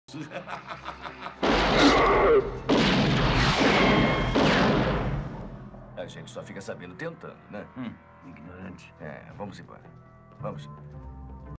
A gente só fica sabendo tentando, né? Ignorante. É, vamos embora. Vamos.